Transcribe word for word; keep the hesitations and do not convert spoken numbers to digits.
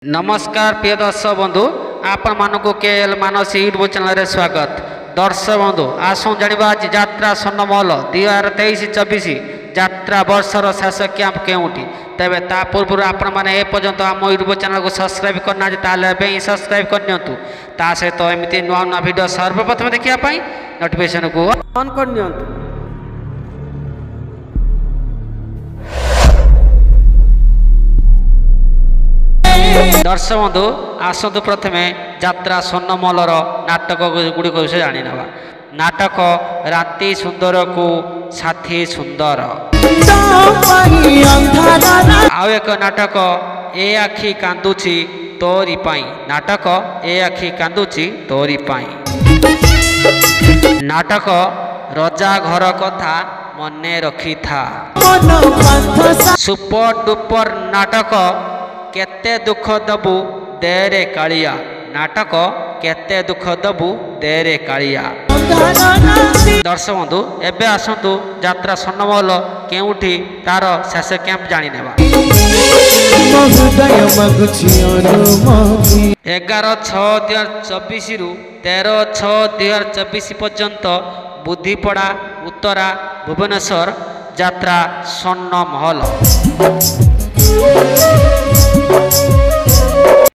नमस्कार प्रिय दर्शक बंधु आपण मानक के एल मानसी यूट्यूब चैनल रे स्वागत। दर्शक बंधु आसो जानिबा आज यात्रा स्वर्णमहल दुई हजार तेईस चौबीस यात्रा वर्षर शेष कैंप केउटी। तेबे ता पूर्व आपण माने ए पर्यंत आम यूट्यूब चैनल को सब्सक्राइब करना ताले बे सब्सक्राइब करनियंतु। ता सहित एमिति नुआ नुआ वीडियो सर्वप्रथम देखिया पई नोटिफिकेशन को ऑन करनियंतु। दर्शक बंधु आसतु प्रथमे यात्रा स्वर्णमहलर नाटक गुड़िक विषय जाणी ना। नाटक राति सुंदर को साथी सुंदर, आउ एक नाटक ए आखि कांदुची तोरी पाई। नाटक ए आखि कांदुची तोरी पाई। नाटक रजा घर कथा मने रखी था। सुपर डुपर नाटक केते दुख दबु देरे कालिया। नाटक केते दुख दबु देरे कालिया। दर्शक बंधु एबे आसतु यात्रा स्वर्णमहल केउठी तार शेष कैंप जानी नेबा। एगार छः दुई हजार चौबीस रु तेरह छः दुई हजार चौबीस पर्यंत बुद्धिपड़ा उत्तरा भुवनेश्वर यात्रा स्वर्णमहल।